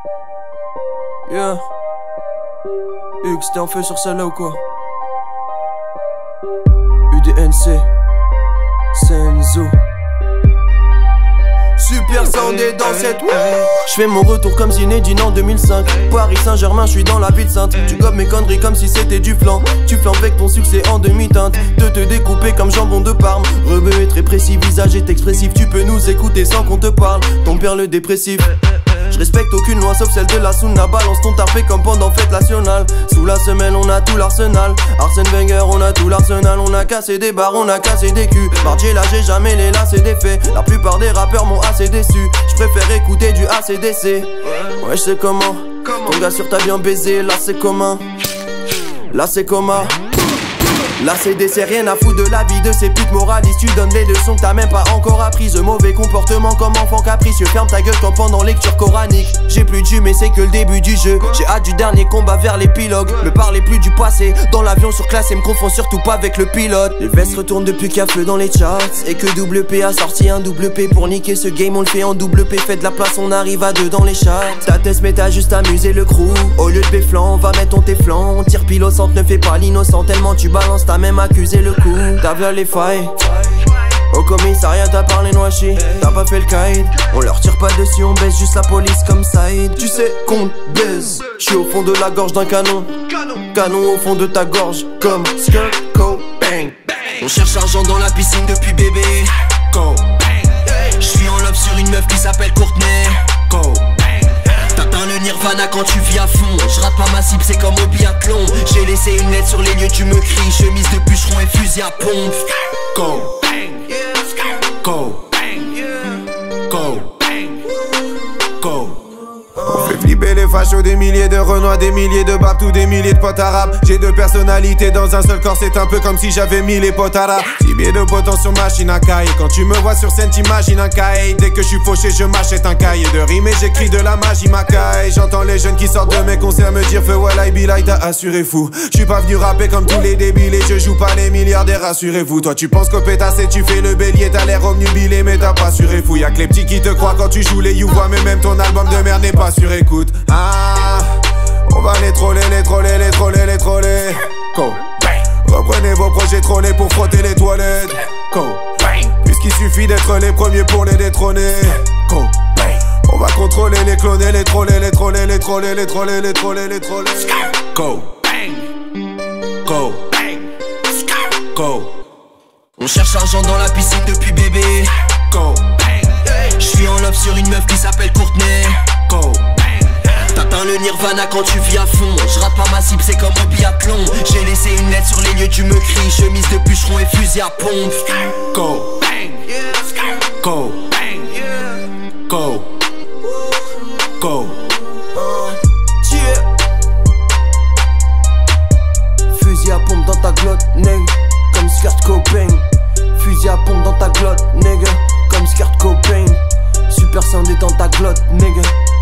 Yeah. Hugues, t'es en feu sur celle-là ou quoi? UDNC Senzo. Super soundé dans cette. J'fais mon retour comme Zinedine en 2005. Paris Saint-Germain, j'suis dans la ville sainte. Tu gobes mes conneries comme si c'était du flan. Tu flanques avec ton succès en demi-teinte. Te découper comme jambon de Parme. Rebeu est très précis, visage est expressif. Tu peux nous écouter sans qu'on te parle. Ton père le dépressif. Je respecte aucune loi sauf celle de la Sunna. Balance ton tarpé comme pendant fête nationale. Sous la semelle on a tout l'arsenal. Arsène Wenger on a tout l'arsenal. On a cassé des barres, on a cassé des culs. Mardier là j'ai jamais les lacets des faits. La plupart des rappeurs m'ont assez déçu. Je préfère écouter du ACDC. Ouais je sais comment. Ton gars sur ta bien baisé. Là c'est commun. Là c'est coma. Là c'est rien à foutre de la vie de ces putes moralistes. Tu donnes les leçons que t'as même pas encore apprises. Mauvais comportement comme enfant capricieux. Ferme ta gueule comme pendant lecture coranique. J'ai plus de jus mais c'est que le début du jeu. J'ai hâte du dernier combat vers l'épilogue. Me parlez plus du passé. Dans l'avion surclassé, me confonds surtout pas avec le pilote. Les vestes retournent depuis qu'il y a feu dans les charts. Et que WP a sorti un double P. Pour niquer ce game on le fait en double P. Fais de la place, on arrive à 2 dans les charts. Ta tête mais t'as juste amusé le crew. Au lieu de béflan, on va mettre ton téflan. On tire pile au centre, ne fais pas l'innocent. Tellement tu balances, t'as même accusé le coup. T'as vu les failles. Au commissariat t'as parlé noachi. T'as pas fait le caïd. On leur tire pas dessus, on baisse juste la police comme Saïd. Tu sais qu'on baise. J'suis au fond de la gorge d'un canon. Canon au fond de ta gorge. Comme Skirt, Co, Bang. On cherche l'argent dans la piscine depuis bébé. Go, bang. J'suis en love sur une meuf qui s'appelle Courtney. Go, bang. T'atteins le nirvana quand tu vis à fond. J'rate pas ma cible, c'est comme au biathlon. J'ai laissé une lettre sur les lieux, tu me cries. Chemise de bûcheron et fusil à pompe. Go, bang. Go, bang. Go, bang. Go. On fait flipper les fachos, des milliers de renois, des milliers de babs, tous des milliers de potes arabes. J'ai 2 personnalités dans un seul corps, c'est un peu comme si j'avais 1000 potes arabes. 6 pieds de potentiel machine à caille. Quand tu me vois sur scène, t'imagines un caille. Dès que je suis fauché, je m'achète un cahier de rime et j'écris de la magie ma caille. J'entends les jeunes qui sortent de mes concerts me dire feu well I be like, t'as assuré fou. Je suis pas venu rapper comme tous les débiles et je joue pas les milliardaires, rassurez-vous. Toi tu penses qu'au pétassé tu fais le bélier, t'as l'air obnubilé mais t'as pas assuré fou. Y'a que les petits qui te croient quand tu joues les you-voix, mais même ton album de merde n'est pas sur écoute. Ah, on va les troller, les troller, les troller, les troller. Go, bang. Reprenez vos projets trollés pour frotter les toilettes. Go, bang. Puisqu'il suffit d'être les premiers pour les détrôner. Go, bang. On va contrôler les cloner, les troller, les troller, les troller, les troller, les troller, les troller. Go, bang. Go, bang. Go. On cherche l'argent dans la piscine depuis bébé. Go, bang. J'suis en love sur une meuf qui s'appelle Courtney. Go, bang. T'atteins le nirvana quand tu vis à fond. J'rate pas ma cible, c'est comme au biathlon. J'ai laissé une lettre sur les lieux, tu me cries. Chemise de bûcheron et fusil à pompe. Go, bang. Go, bang. Go, go. Fusil à pompe dans ta glotte, nègre. Comme Skirt Cobain. Fusil à pompe dans ta glotte, nègre. Comme Skirt Cobain. Super soundé dans ta glotte, nègre.